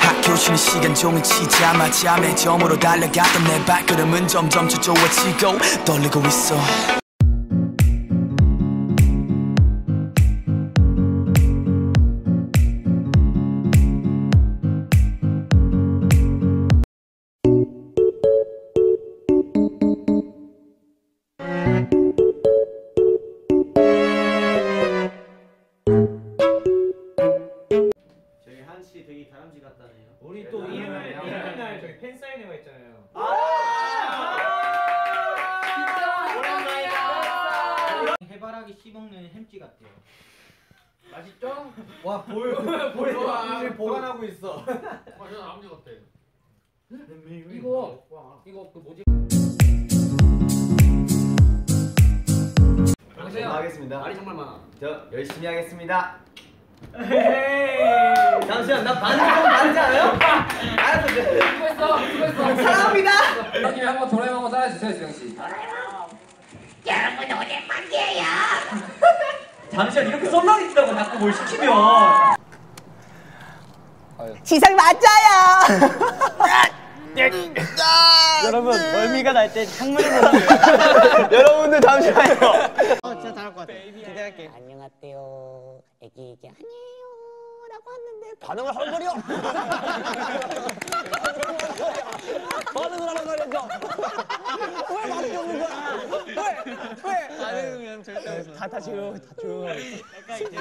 학교 쉬는 시간 종일 치자마자 매점으로 달려갔던 내 발걸음은 점점 초조해지고 떨리고 있어. 되게 다람쥐 같다네요. 우리 또 이날 저기 팬 사인회가 있잖아요. 해바라기 씹먹는 햄찌 같아요. 맛있죠? 와 보여 보관하고 있어. 완전 다람쥐 같아. 이거 그 뭐지? 하겠습니다. 말이 정말 많아. 저 열심히 하겠습니다. 잠시만, 나 반응 좀 다르지 않아요? 알았어. 수고했어. 사랑합니다. 여기 한번 도라에몽 한번 따라주세요, 지영 씨. 여러분 오랜만이에요. 잠시만, 이렇게 썰렁이라고 자꾸 뭘 시키면. 지성 맞아요. 여러분, 멀미가 날 때 창문을 보는 거예요. 여러분들 잠시만요. 진짜 잘할 것 같아. 기대할게. 안녕하세요. 애기 아니에요. 라고 하는데 반응을 헐버려. 반응을 하란 말이죠. 왜 말이 없는 거야? 왜? 반응은 절대 없어. 다 조용하고 약간 이제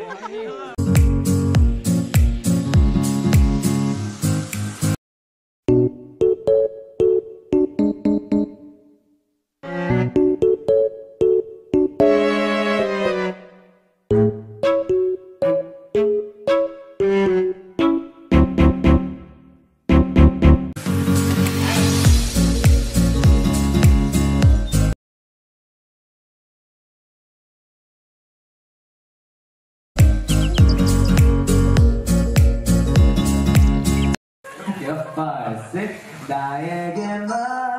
나에게만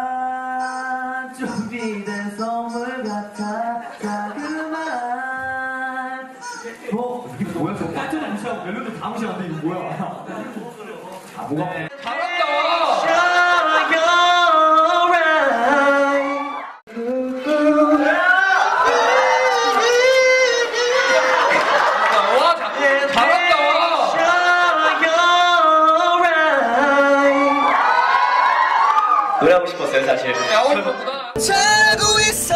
준비된 선물 같아 자그만. 이게 뭐야? 저 파트는 무시하고 멜로디 다 무시하는데 이거 뭐야? 아 뭐가? 잘한다. 노래하고 싶었어요 사실. 자고 있어.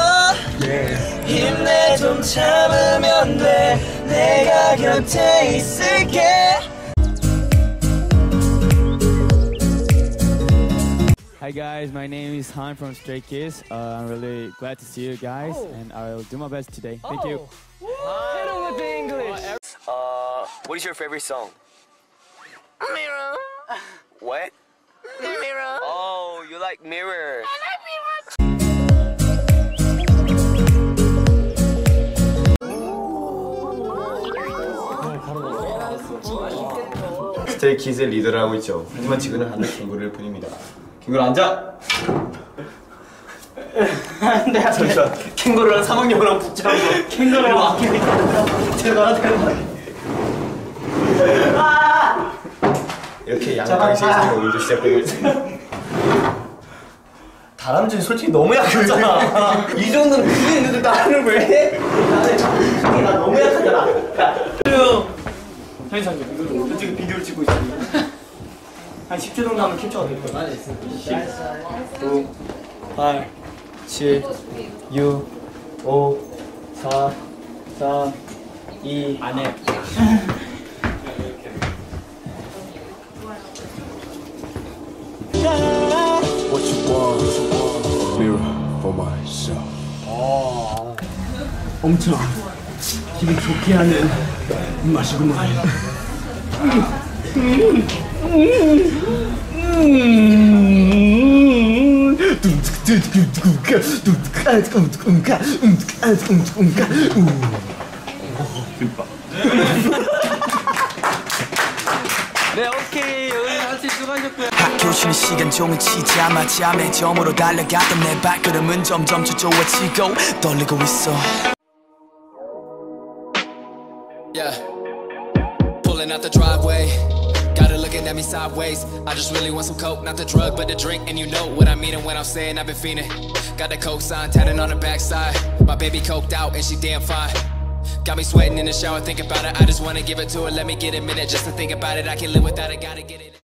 힘내 좀 참으면 돼. 내가 곁에 있을게. Hi guys, my name is Han from Stray Kids. I'm really glad to see you guys, and I'll do my best today. Thank you. With the English. What is your favorite song? Mirror. What? Mirror. Oh, you like Mirror. 스테이 키즈의 리더를 하고 있죠. 하지만 지금은 하늘 캥거루일 뿐입니다. 캥거루 앉아. 네, 잠시만. 캥거루랑 3학년이랑 붙잡고 캥거루랑 아끼니까 제가 대박. 이렇게 양강시에서 오늘도 시작되고 있습니다. 다람쥐 솔직히 너무 약하잖아. 이 정도는 크게 있는데 나를 왜 해? 나는 나 너무 약하잖아. 현이 상주 이거 지금 비디오를 찍고 있습니다. 한 10초 정도 하면 캡처가 될 거예요. 10, 9, 8, 7, 6, 5, 4, 3, 2, 안 해. What you want? Mirror for myself. 엄청 기분 좋게 하는 맛이구만. 네, 오케이. 오늘 한시 수고하셨고요. 학교 쉬는 시간 종일 치자마자 매점으로 달려갔던 내 발걸음은 점점 초조해지고 떨리고 있어. Yeah, pulling out the driveway. Got her looking at at me sideways. I just really want some coke, not the drug, but the drink. And you know what I mean, and when I'm saying I've been fiending. Got the coke sign tatted on the backside. My baby coked out and she damn fine. Got me sweating in the shower, think about it. I just wanna give it to her, let me get a minute just to think about it. I can't live without it, gotta get it.